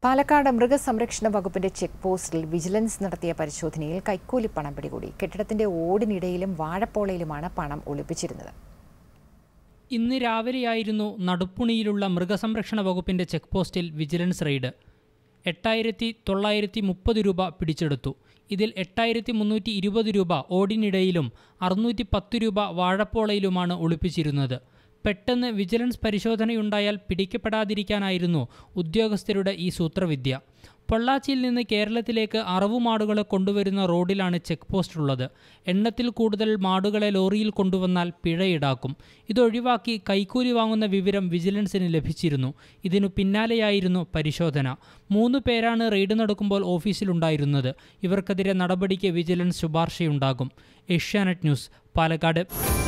പാലക്കാട് മൃഗസംരക്ഷണ വകുപ്പിന്റെ ചെക്ക് പോസ്റ്റിൽ വിജിലൻസ് നടത്തിയ പരിശോധനയിൽ കൈക്കൂലിപ്പണം പിടികൂടി. കെട്ടിടത്തിന്റെ ഓടിനിടയിലും വാഴപ്പോളയിലുമാണ് പണം ഒളിപ്പിച്ചിരുന്നത്. ഇന്ന് രാവിലെയായിരുന്നു നടുപ്പുണിയിലുള്ള മൃഗസംരക്ഷണ വകുപ്പിന്റെ ചെക്ക് പോസ്റ്റിൽ വിജിലൻസ് റെയ്ഡ്. 8,930 രൂപ പിടിച്ചെടുത്തു. ഇതിൽ 8,320 രൂപ ഓടിനിടയിലും 610 രൂപ വാഴപ്പോളയിലുമാണ് ഒളിപ്പിച്ചിരുന്നത്. പെട്ടെന്ന് വിജിലൻസ് പരിശോധനയുണ്ടായാൽ പിടിക്കപ്പെടാതിരിക്കാനായിരുന്നു ഉദ്യോഗസ്ഥരുടെ ഈ സൂത്രവിദ്യ. പൊള്ളാച്ചിയിൽ നിന്ന് കേരളത്തിലേക്ക് അറവുമാടുകളെ കൊണ്ടുവരുന്ന റോഡിലാണ് ചെക്ക് പോസ്റ്റ് ഉള്ളത്. എണ്ണത്തിൽ കൂടുതൽ മാടുകളെ ലോറിയിൽ കൊണ്ടുവന്നാൽ പിഴ ഈടാക്കും. ഇതൊഴിവാക്കി കൈക്കൂലി വാങ്ങുന്ന വിവരം വിജിലൻസിന് ലഭിച്ചിരുന്നു. ഇതിനു പിന്നാലെയായിരുന്നു പരിശോധന. 3 പേരാണ് റെയ്ഡ് നടക്കുമ്പോൾ ഓഫീസിലുണ്ടായിരുന്നത്. ഇവർക്കെതിരെ നടപടിക്ക് വിജിലൻസ് ശുപാർശയുണ്ടാകും. Asianet news, Palakkad.